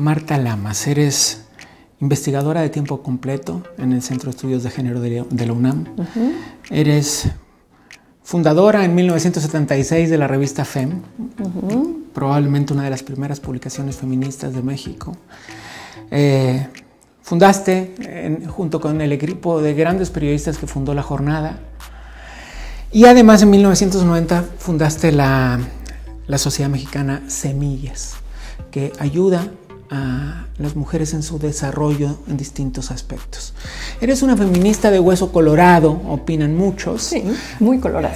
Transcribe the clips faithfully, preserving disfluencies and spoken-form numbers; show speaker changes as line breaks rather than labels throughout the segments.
Marta Lamas, eres investigadora de tiempo completo en el Centro de Estudios de Género de la UNAM. Uh-huh. Eres fundadora en mil novecientos setenta y seis de la revista FEM, uh-huh. probablemente una de las primeras publicaciones feministas de México. Eh, fundaste, en, junto con el equipo de grandes periodistas que fundó La Jornada, y además en mil novecientos noventa fundaste la, la Sociedad Mexicana Semillas, que ayuda a las mujeres en su desarrollo en distintos aspectos. Eres una feminista de hueso colorado, opinan muchos.
Sí, muy colorada.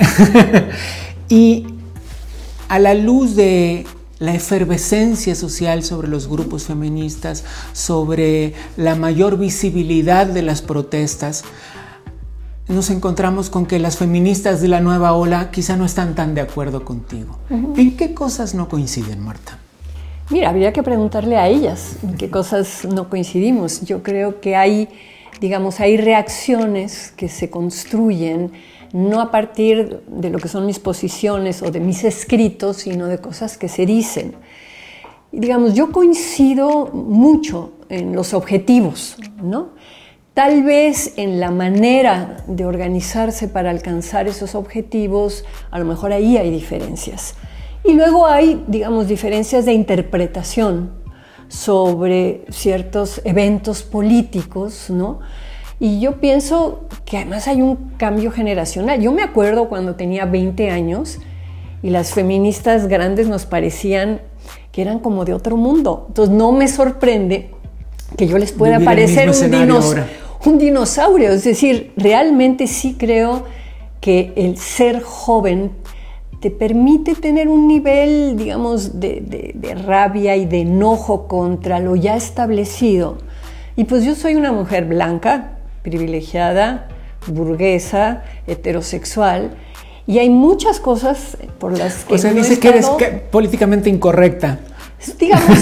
Y a la luz de la efervescencia social sobre los grupos feministas, sobre la mayor visibilidad de las protestas, nos encontramos con que las feministas de la nueva ola quizá no están tan de acuerdo contigo. Uh-huh. ¿En qué cosas no coinciden, Marta?
Mira, habría que preguntarle a ellas en qué cosas no coincidimos. Yo creo que hay, digamos, hay reacciones que se construyen no a partir de lo que son mis posiciones o de mis escritos, sino de cosas que se dicen. Y, digamos, yo coincido mucho en los objetivos, ¿no? Tal vez en la manera de organizarse para alcanzar esos objetivos, a lo mejor ahí hay diferencias. Y luego hay, digamos, diferencias de interpretación sobre ciertos eventos políticos, ¿no? Y yo pienso que además hay un cambio generacional. Yo me acuerdo cuando tenía veinte años y las feministas grandes nos parecían que eran como de otro mundo. Entonces no me sorprende que yo les pueda parecer un, dinos, un dinosaurio. Es decir, realmente sí creo que el ser joven te permite tener un nivel, digamos, de, de, de rabia y de enojo contra lo ya establecido. Y pues yo soy una mujer blanca, privilegiada, burguesa, heterosexual, y hay muchas cosas por las que...
O sea,
no
dice que eres políticamente incorrecta.
Digamos,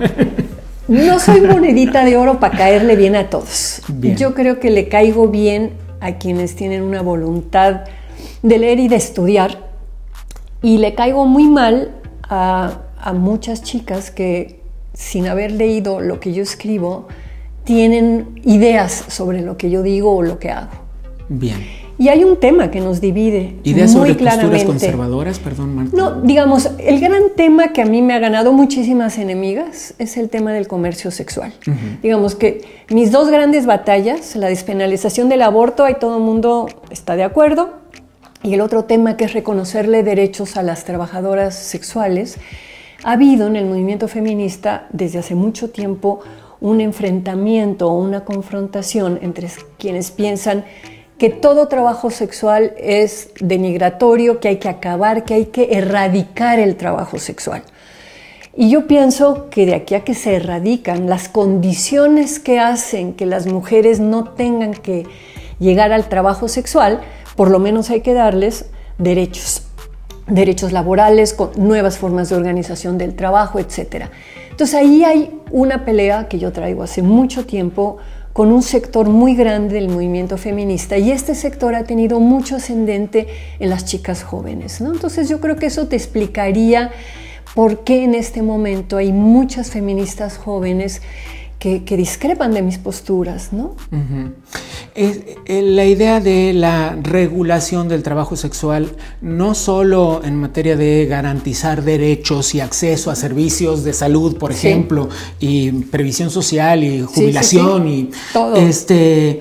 no soy monedita de oro para caerle bien a todos. Bien. Yo creo que le caigo bien a quienes tienen una voluntad de leer y de estudiar, y le caigo muy mal a, a muchas chicas que, sin haber leído lo que yo escribo, tienen ideas sobre lo que yo digo o lo que hago.
Bien.
Y hay un tema que nos divide
¿Ideas
muy
sobre
claramente.
Posturas conservadoras? Perdón, Marta.
No, digamos, el gran tema que a mí me ha ganado muchísimas enemigas es el tema del comercio sexual. Uh-huh. Digamos que mis dos grandes batallas, la despenalización del aborto, ahí todo el mundo está de acuerdo, y el otro tema, que es reconocerle derechos a las trabajadoras sexuales. Ha habido en el movimiento feminista desde hace mucho tiempo un enfrentamiento o una confrontación entre quienes piensan que todo trabajo sexual es denigratorio, que hay que acabar, que hay que erradicar el trabajo sexual. Y yo pienso que de aquí a que se erradican las condiciones que hacen que las mujeres no tengan que llegar al trabajo sexual, por lo menos hay que darles derechos, derechos laborales, con nuevas formas de organización del trabajo, etcétera. Entonces ahí hay una pelea que yo traigo hace mucho tiempo con un sector muy grande del movimiento feminista, y este sector ha tenido mucho ascendente en las chicas jóvenes, ¿no? Entonces yo creo que eso te explicaría por qué en este momento hay muchas feministas jóvenes que, que discrepan de mis posturas, ¿no?
Uh-huh. Es, eh, la idea de la regulación del trabajo sexual, no solo en materia de garantizar derechos y acceso a servicios de salud, por sí. ejemplo, y previsión social y jubilación, sí, sí, sí. y todo. Este,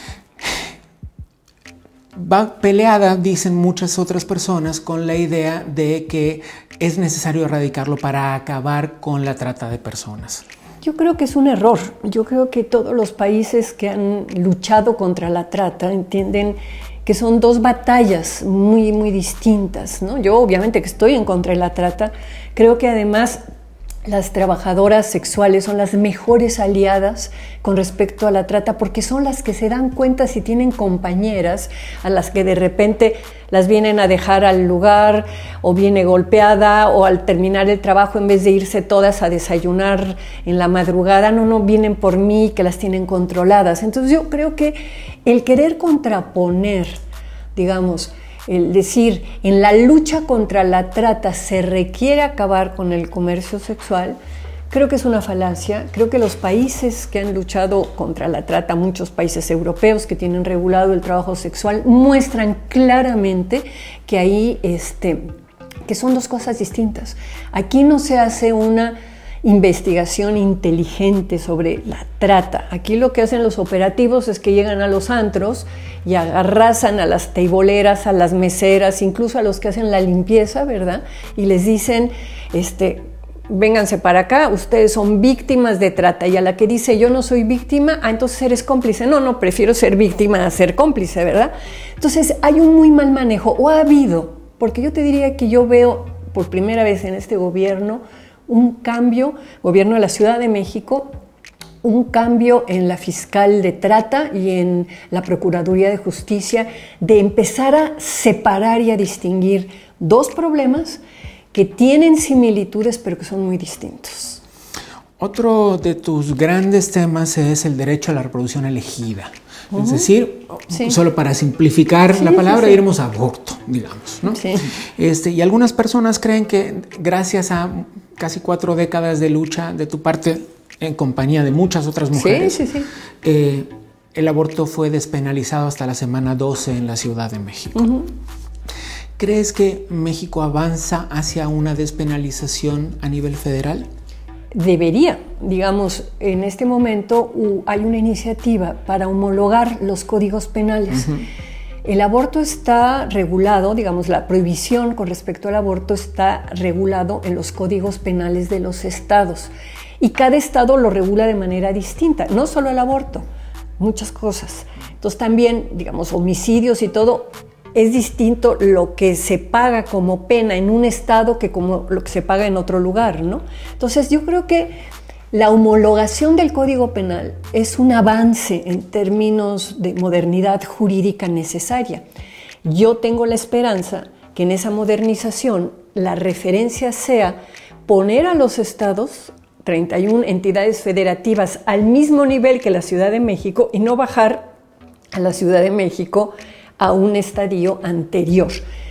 va peleada, dicen muchas otras personas, con la idea de que es necesario erradicarlo para acabar con la trata de personas.
Yo creo que es un error. Yo creo que todos los países que han luchado contra la trata entienden que son dos batallas muy, muy distintas, ¿no? Yo obviamente que estoy en contra de la trata, creo que además las trabajadoras sexuales son las mejores aliadas con respecto a la trata, porque son las que se dan cuenta si tienen compañeras a las que de repente las vienen a dejar al lugar, o viene golpeada, o al terminar el trabajo, en vez de irse todas a desayunar en la madrugada, no, no, vienen por mí, que las tienen controladas. Entonces yo creo que el querer contraponer, digamos, el decir, en la lucha contra la trata se requiere acabar con el comercio sexual, Creo que es una falacia. Creo que los países que han luchado contra la trata, muchos países europeos que tienen regulado el trabajo sexual, muestran claramente que ahí, este, que son dos cosas distintas. Aquí no se hace una investigación inteligente sobre la trata. Aquí lo que hacen los operativos es que llegan a los antros y arrasan a las teiboleras, a las meseras, incluso a los que hacen la limpieza, ¿verdad? Y les dicen, este... vénganse para acá, ustedes son víctimas de trata. Y a la que dice, yo no soy víctima, ah, entonces eres cómplice. No, no, prefiero ser víctima a ser cómplice, ¿verdad? Entonces hay un muy mal manejo, o ha habido, porque yo te diría que yo veo por primera vez en este gobierno un cambio, gobierno de la Ciudad de México, un cambio en la fiscal de trata y en la Procuraduría de Justicia, de empezar a separar y a distinguir dos problemas que tienen similitudes pero que son muy distintos.
Otro de tus grandes temas es el derecho a la reproducción elegida. Uh-huh. Es decir, sí. solo para simplificar sí, la palabra, sí, sí. iremos a aborto, digamos, ¿no? Sí. Este, y algunas personas creen que gracias a casi cuatro décadas de lucha de tu parte, en compañía de muchas otras mujeres, sí, sí, sí. Eh, el aborto fue despenalizado hasta la semana doce en la Ciudad de México. Uh-huh. ¿Crees que México avanza hacia una despenalización a nivel federal?
Debería. Digamos, en este momento uh, hay una iniciativa para homologar los códigos penales. Uh-huh. El aborto está regulado, digamos, la prohibición con respecto al aborto está regulado en los códigos penales de los estados. Y cada estado lo regula de manera distinta, no solo el aborto, muchas cosas. Entonces también, digamos, homicidios y todo. Es distinto lo que se paga como pena en un estado que como lo que se paga en otro lugar, ¿no? Entonces yo creo que la homologación del Código Penal es un avance en términos de modernidad jurídica necesaria. Yo tengo la esperanza que en esa modernización la referencia sea poner a los estados, treinta y una entidades federativas, al mismo nivel que la Ciudad de México y no bajar a la Ciudad de México a un estadio anterior.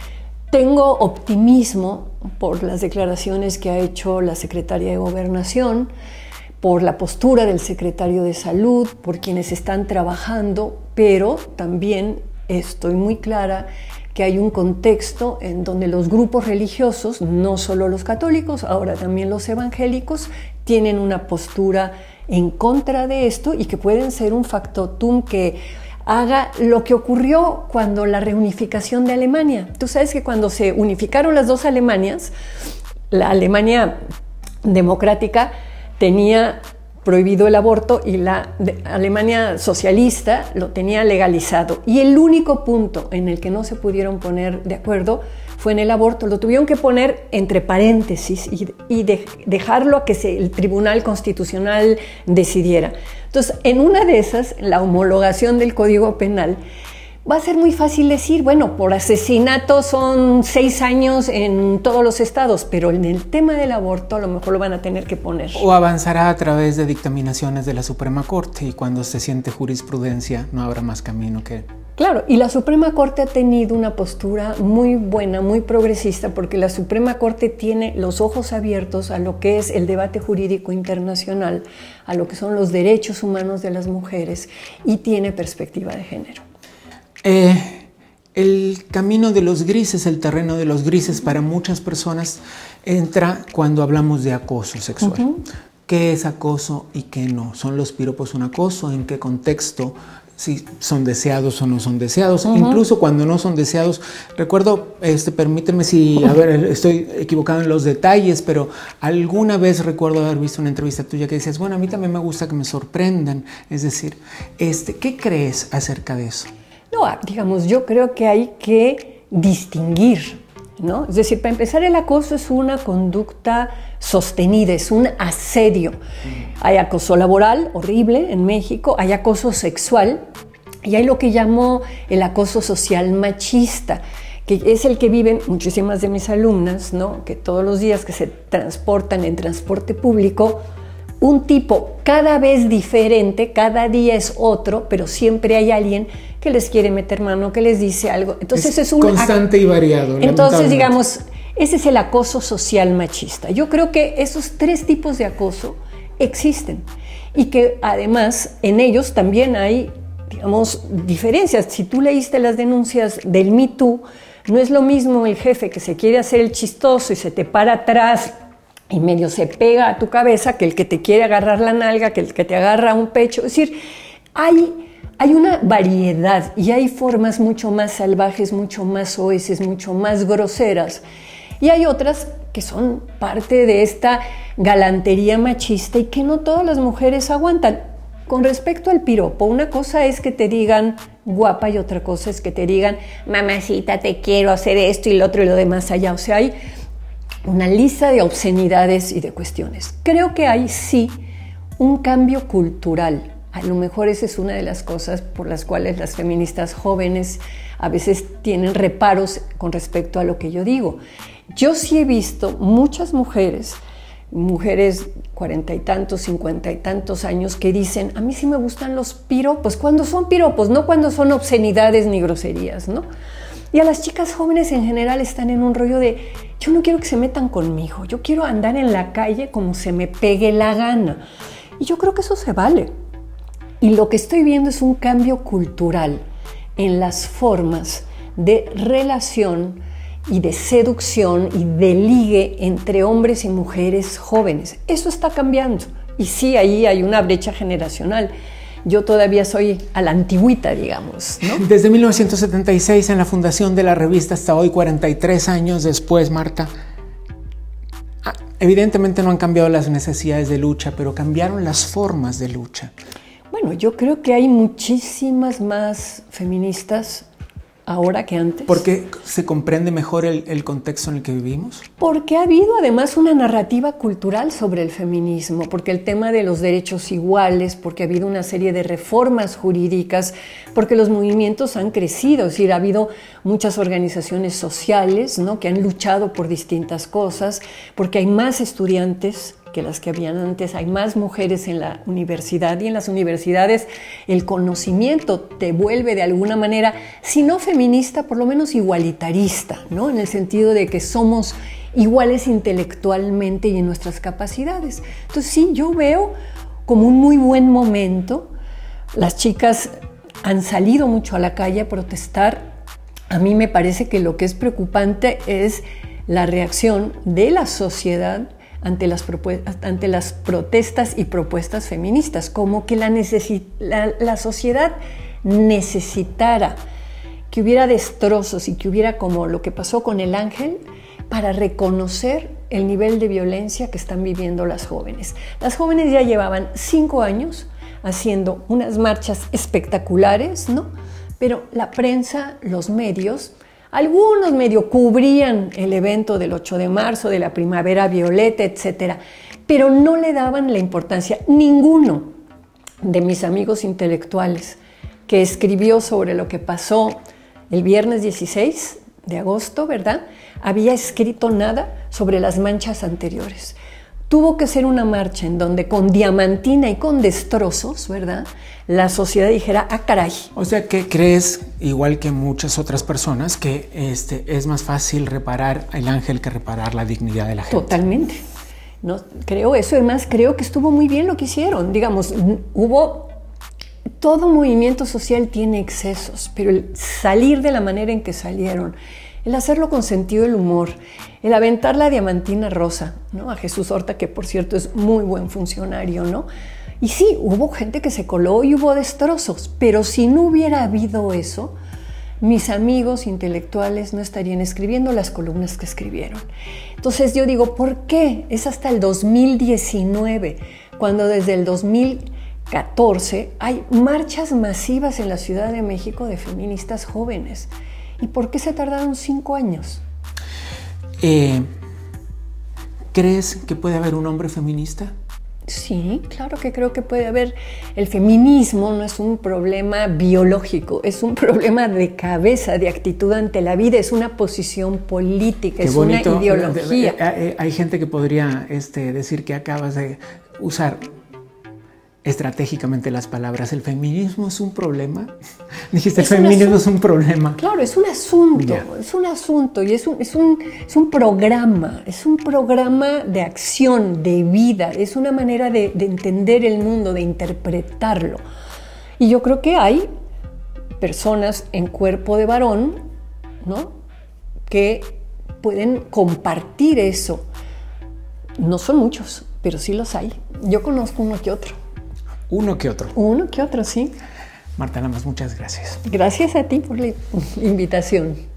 Tengo optimismo por las declaraciones que ha hecho la secretaria de Gobernación, por la postura del secretario de Salud, por quienes están trabajando, pero también estoy muy clara que hay un contexto en donde los grupos religiosos, no solo los católicos, ahora también los evangélicos, tienen una postura en contra de esto y que pueden ser un factotum que haga lo que ocurrió cuando la reunificación de Alemania. Tú sabes que cuando se unificaron las dos Alemanias, la Alemania democrática tenía prohibido el aborto y la Alemania socialista lo tenía legalizado. Y el único punto en el que no se pudieron poner de acuerdo fue en el aborto. Lo tuvieron que poner entre paréntesis y, y de, dejarlo a que se, el Tribunal Constitucional decidiera. Entonces, en una de esas, la homologación del Código Penal, va a ser muy fácil decir, bueno, por asesinato son seis años en todos los estados, pero en el tema del aborto a lo mejor lo van a tener que poner.
O avanzará a través de dictaminaciones de la Suprema Corte y cuando se siente jurisprudencia no habrá más camino que...
Claro, y la Suprema Corte ha tenido una postura muy buena, muy progresista, porque la Suprema Corte tiene los ojos abiertos a lo que es el debate jurídico internacional, a lo que son los derechos humanos de las mujeres y tiene perspectiva de género.
Eh, el camino de los grises, el terreno de los grises para muchas personas entra cuando hablamos de acoso sexual. Uh-huh. ¿Qué es acoso y qué no? ¿Son los piropos un acoso? ¿En qué contexto? Si son deseados o no son deseados, uh-huh. Incluso cuando no son deseados. Recuerdo, este, permíteme si, a ver, estoy equivocado en los detalles, pero alguna vez recuerdo haber visto una entrevista tuya que decías, bueno, a mí también me gusta que me sorprendan. Es decir, este, ¿qué crees acerca de eso?
No, digamos, yo creo que hay que distinguir, ¿no? Es decir, para empezar, el acoso es una conducta sostenida, es un asedio. Hay acoso laboral, horrible, en México, hay acoso sexual y hay lo que llamo el acoso social machista, que es el que viven muchísimas de mis alumnas, ¿no? Que todos los días que se transportan en transporte público, un tipo cada vez diferente, cada día es otro, pero siempre hay alguien que les quiere meter mano, que les dice algo. Entonces es,
es un constante y variado.
Entonces, digamos, Ese es el acoso social machista. Yo creo que esos tres tipos de acoso existen y que además en ellos también hay, digamos, diferencias. Si tú leíste las denuncias del Me Too, no es lo mismo el jefe que se quiere hacer el chistoso y se te para atrás y medio se pega a tu cabeza que el que te quiere agarrar la nalga, que el que te agarra un pecho. Es decir, hay, hay una variedad y hay formas mucho más salvajes, mucho más soeces, mucho más groseras. Y hay otras que son parte de esta galantería machista y que no todas las mujeres aguantan. Con respecto al piropo, una cosa es que te digan guapa y otra cosa es que te digan mamacita, te quiero hacer esto y lo otro y lo demás allá. O sea, hay una lista de obscenidades y de cuestiones. Creo que hay sí un cambio cultural. A lo mejor esa es una de las cosas por las cuales las feministas jóvenes a veces tienen reparos con respecto a lo que yo digo. Yo sí he visto muchas mujeres, mujeres cuarenta y tantos, cincuenta y tantos años que dicen, a mí sí me gustan los piropos, cuando son piropos, no cuando son obscenidades ni groserías, ¿no? Y a las chicas jóvenes en general están en un rollo de, yo no quiero que se metan conmigo, yo quiero andar en la calle como se me pegue la gana. Y yo creo que eso se vale. Y lo que estoy viendo es un cambio cultural en las formas de relación y de seducción y de ligue entre hombres y mujeres jóvenes. Eso está cambiando. Y sí, ahí hay una brecha generacional. Yo todavía soy a la antigüita, digamos, ¿no?
Desde mil novecientos setenta y seis en la fundación de la revista hasta hoy, cuarenta y tres años después, Marta, evidentemente no han cambiado las necesidades de lucha, pero cambiaron las formas de lucha.
Bueno, yo creo que hay muchísimas más feministas ahora que antes.
¿Por qué se comprende mejor el, el contexto en el que vivimos?
Porque ha habido además una narrativa cultural sobre el feminismo, porque el tema de los derechos iguales, porque ha habido una serie de reformas jurídicas, porque los movimientos han crecido, es decir, ha habido muchas organizaciones sociales, ¿no?, que han luchado por distintas cosas, porque hay más estudiantes que las que habían antes, hay más mujeres en la universidad y en las universidades el conocimiento te vuelve de alguna manera, si no feminista, por lo menos igualitarista, ¿no?, en el sentido de que somos iguales intelectualmente y en nuestras capacidades. Entonces sí, yo veo como un muy buen momento. Las chicas han salido mucho a la calle a protestar. A mí me parece que lo que es preocupante es la reacción de la sociedad ante las, ante las protestas y propuestas feministas, como que la, la, la sociedad necesitara que hubiera destrozos y que hubiera como lo que pasó con el Ángel para reconocer el nivel de violencia que están viviendo las jóvenes. Las jóvenes ya llevaban cinco años haciendo unas marchas espectaculares, ¿no? Pero la prensa, los medios, algunos medio cubrían el evento del ocho de marzo, de la primavera violeta, etcétera, pero no le daban la importancia. Ninguno de mis amigos intelectuales que escribió sobre lo que pasó el viernes dieciséis de agosto, ¿verdad?, había escrito nada sobre las manchas anteriores. Tuvo que ser una marcha en donde con diamantina y con destrozos, ¿verdad?, la sociedad dijera, ah, caray.
O sea, que crees, igual que muchas otras personas, que este, es más fácil reparar el Ángel que reparar la dignidad de la gente.
Totalmente. No, creo eso. Además, creo que estuvo muy bien lo que hicieron. Digamos, hubo... Todo movimiento social tiene excesos, pero el salir de la manera en que salieron, el hacerlo con sentido del humor, el aventar la diamantina rosa, ¿no?, a Jesús Horta, que por cierto es muy buen funcionario, ¿no? Y sí, hubo gente que se coló y hubo destrozos, pero si no hubiera habido eso, mis amigos intelectuales no estarían escribiendo las columnas que escribieron. Entonces yo digo, ¿por qué? Es hasta el dos mil diecinueve, cuando desde el dos mil catorce hay marchas masivas en la Ciudad de México de feministas jóvenes. ¿Y por qué se tardaron cinco años?
Eh, ¿Crees que puede haber un hombre feminista?
Sí, claro que creo que puede haber. El feminismo no es un problema biológico, es un problema de cabeza, de actitud ante la vida, es una posición política, Qué es bonito. Una ideología.
Hay gente que podría este, decir que acabas de usar estratégicamente las palabras. ¿El feminismo es un problema? Dijiste, el feminismo es un problema.
Claro, es un asunto,
Yeah.
es un asunto y es un, es, un, es un programa, es un programa de acción, de vida, es una manera de, de entender el mundo, de interpretarlo. Y yo creo que hay personas en cuerpo de varón, ¿no?, que pueden compartir eso. No son muchos, pero sí los hay. Yo conozco uno que otro.
Uno que otro.
Uno que otro, sí.
Marta Lamas, muchas gracias.
Gracias a ti por la invitación.